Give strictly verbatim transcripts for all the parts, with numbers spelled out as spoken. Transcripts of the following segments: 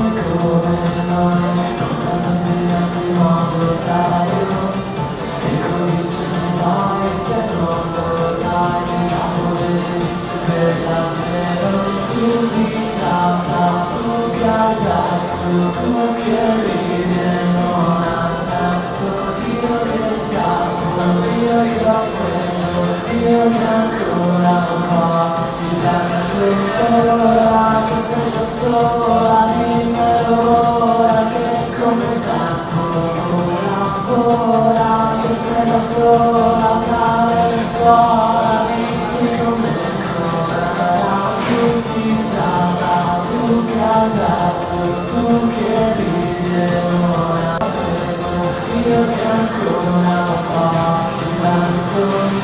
come noi, in ogni modo sai io, e cominciano mai se non lo sai, l'amore esiste per davvero, tu distratta, tu che hai perso, tu che ridi e non ha senso, io che scappo, io che ho freddo, io che ancora un po' ti penso ora che sei già sola, dimmelo ora che come il tempo ora, ora che sei da sola, cade il suono, dimmi come ancora, tu ti strada, tu che hai perso, tu che ridi e non hai freddo, io che ancora un po' ti penso.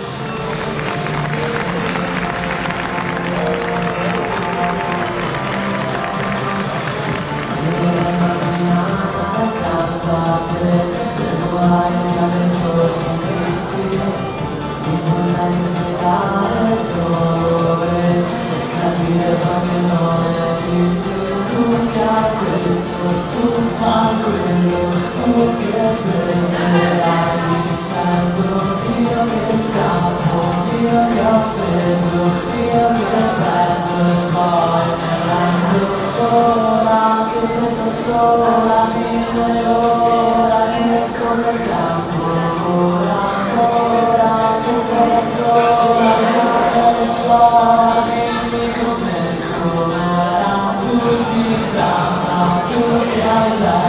Sola, dimmi ora che come il tempo ora, ora che sei da sola, cade il suono, dimmi come com'era, tu ti strada, tu che hai